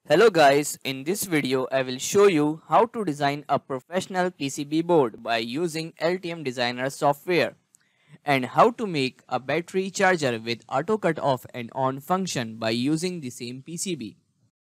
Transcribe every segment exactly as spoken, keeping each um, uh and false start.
Hello guys, in this video I will show you how to design a professional P C B board by using L T M Designer software and how to make a battery charger with auto cut off and on function by using the same P C B.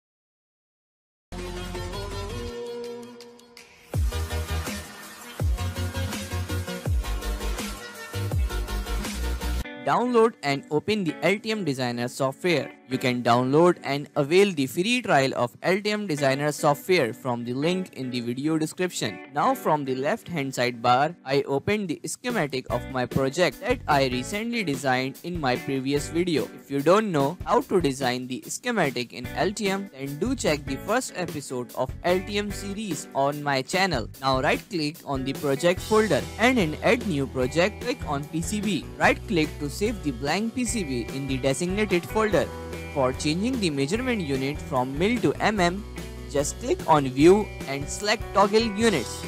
Download and open the L T M Designer software. You can download and avail the free trial of L T M Designer software from the link in the video description. Now from the left hand side bar, I opened the schematic of my project that I recently designed in my previous video. If you don't know how to design the schematic in L T M, then do check the first episode of L T M series on my channel. Now right click on the project folder and in add new project, click on P C B. Right click to save the blank P C B in the designated folder. For changing the measurement unit from mil to mm, just click on view and select toggle units.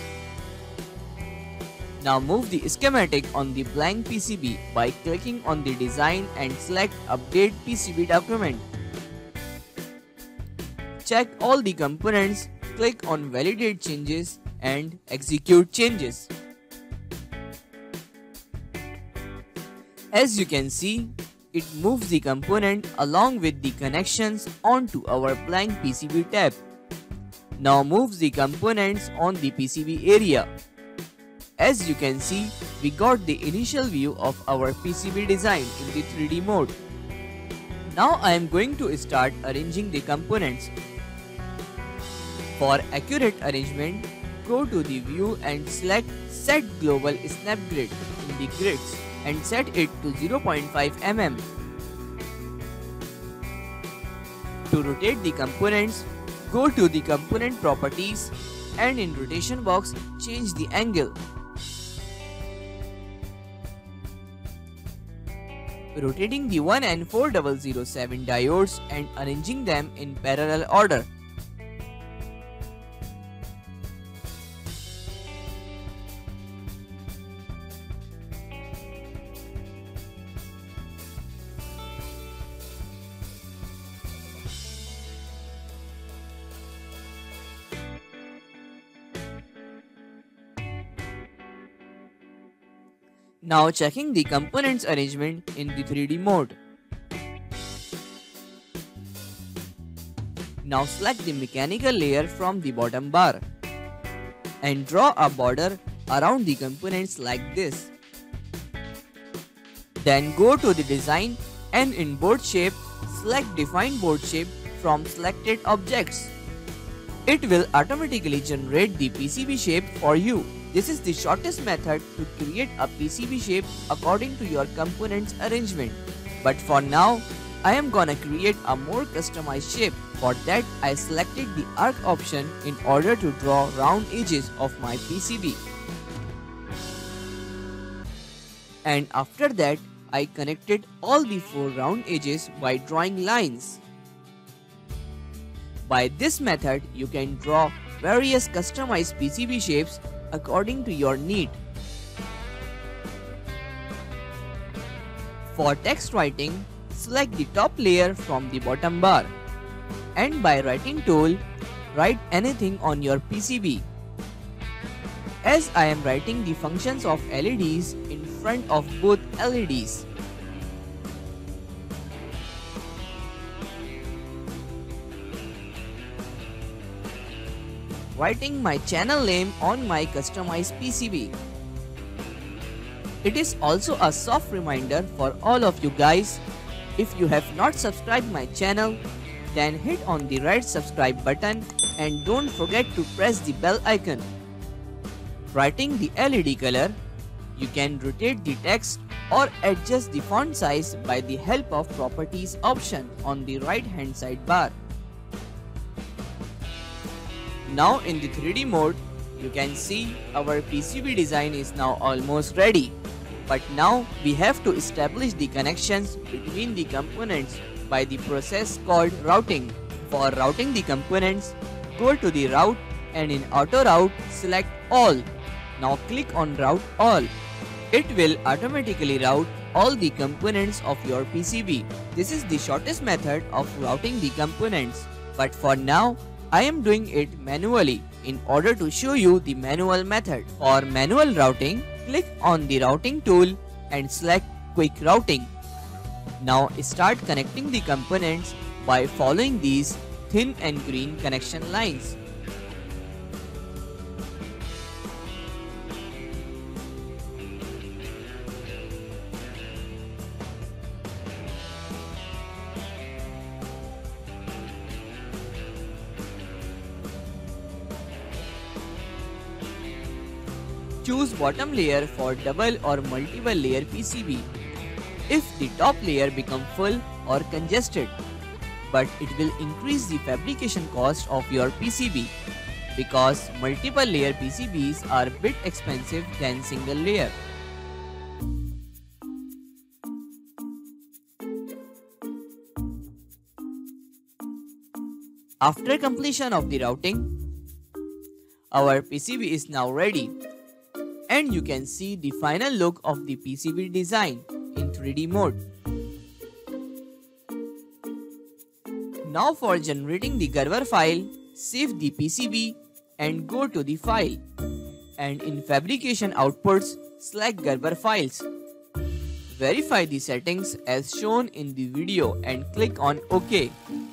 Now move the schematic on the blank P C B by clicking on the design and select update P C B document. Check all the components, click on validate changes and execute changes. As you can see, it moves the component along with the connections onto our blank P C B tab. Now moves the components on the P C B area. As you can see, we got the initial view of our P C B design in the three D mode. Now I am going to start arranging the components. For accurate arrangement, go to the view and select Set Global Snap Grid in the grids and set it to zero point five millimeters. To rotate the components, go to the component properties and in rotation box change the angle. Rotating the one N four thousand seven diodes and arranging them in parallel order. Now checking the components arrangement in the three D mode. Now select the mechanical layer from the bottom bar and draw a border around the components like this. Then go to the design and in board shape, select define board shape from selected objects. It will automatically generate the P C B shape for you. This is the shortest method to create a P C B shape according to your components arrangement. But for now, I am gonna create a more customized shape. For that, I selected the arc option in order to draw round edges of my P C B. And after that, I connected all the four round edges by drawing lines. By this method, you can draw various customized P C B shapes according to your need. For text writing, select the top layer from the bottom bar and by writing tool, write anything on your P C B. As I am writing the functions of L E Ds in front of both L E Ds. Writing my channel name on my customized P C B. It is also a soft reminder for all of you guys, if you have not subscribed my channel, then hit on the red subscribe button and don't forget to press the bell icon. Writing the L E D color, you can rotate the text or adjust the font size by the help of properties option on the right hand side bar. Now in the three D mode, you can see our P C B design is now almost ready. But now we have to establish the connections between the components by the process called routing. For routing the components, go to the route and in auto route select all. Now click on route all. It will automatically route all the components of your P C B. This is the shortest method of routing the components. But for now, I am doing it manually in order to show you the manual method. For manual routing, click on the routing tool and select quick routing. Now start connecting the components by following these thin and green connection lines. Choose bottom layer for double or multiple layer P C B if the top layer become full or congested, but it will increase the fabrication cost of your P C B because multiple layer P C Bs are a bit expensive than single layer. After completion of the routing, our P C B is now ready. And you can see the final look of the P C B design in three D mode. Now for generating the Gerber file, save the P C B and go to the file. And in fabrication outputs, select Gerber files. Verify the settings as shown in the video and click on OK.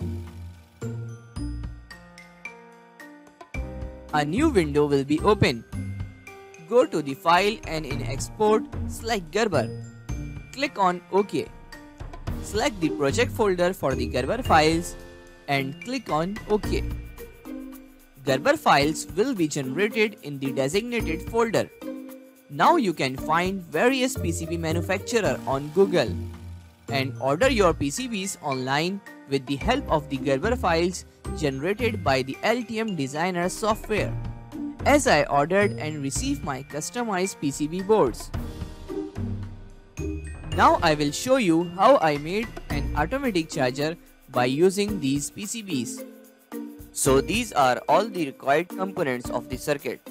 A new window will be open. Go to the file and in export, select Gerber. Click on OK. Select the project folder for the Gerber files and click on OK. Gerber files will be generated in the designated folder. Now you can find various P C B manufacturers on Google and order your P C Bs online with the help of the Gerber files generated by the L T M Designer software. As I ordered and received my customized P C B boards. Now I will show you how I made an automatic charger by using these P C Bs. So these are all the required components of the circuit.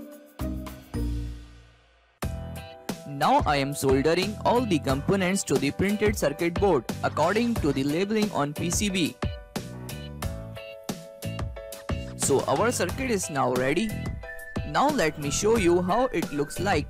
Now I am soldering all the components to the printed circuit board according to the labeling on P C B. So our circuit is now ready. Now let me show you how it looks like.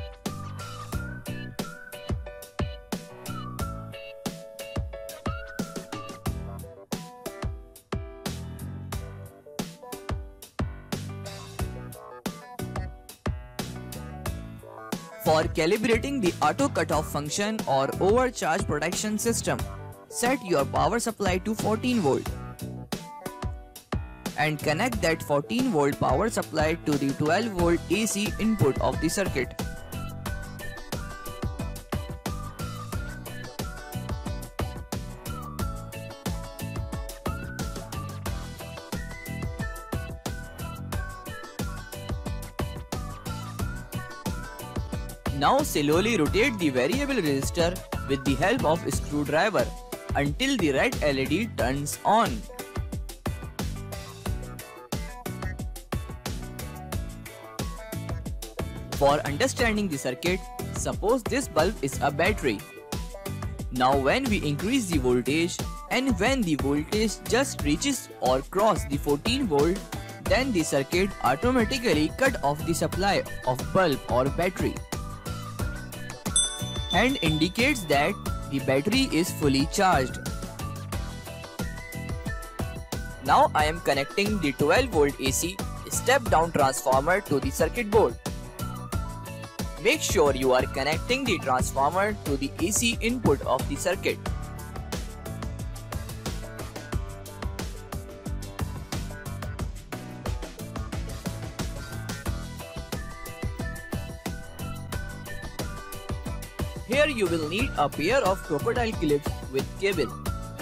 For calibrating the auto cutoff function or overcharge protection system, set your power supply to fourteen volt. And connect that fourteen volt power supply to the twelve volt A C input of the circuit. Now slowly rotate the variable resistor with the help of a screwdriver until the red L E D turns on. For understanding the circuit, suppose this bulb is a battery. Now when we increase the voltage and when the voltage just reaches or cross the fourteen volt, then the circuit automatically cut off the supply of bulb or battery and indicates that the battery is fully charged. Now I am connecting the twelve volt A C step down transformer to the circuit board. Make sure you are connecting the transformer to the A C input of the circuit. Here you will need a pair of crocodile clips with cable.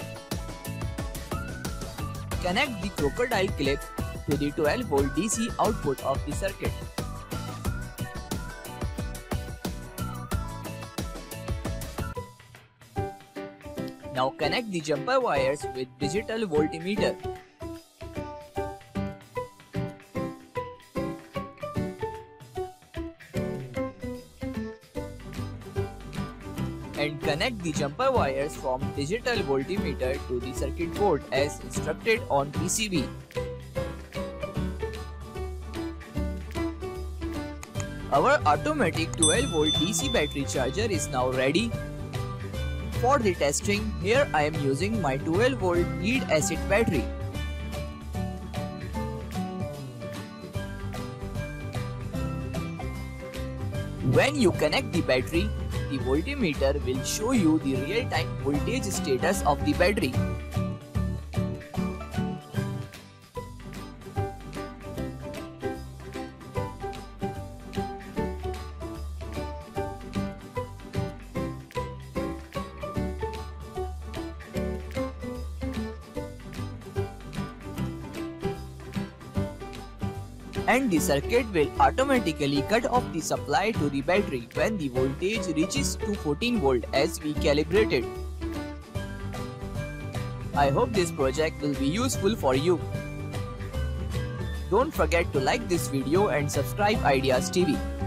Connect the crocodile clip to the twelve volt D C output of the circuit. Now connect the jumper wires with digital voltmeter. and connect the jumper wires from digital voltmeter to the circuit board as instructed on P C B. Our automatic twelve volt D C battery charger is now ready. For the testing, here I am using my twelve volt lead acid battery. When you connect the battery, the voltmeter will show you the real-time voltage status of the battery. And the circuit will automatically cut off the supply to the battery when the voltage reaches to fourteen volt as we calibrated. I hope this project will be useful for you. Don't forget to like this video and subscribe Ideas T V.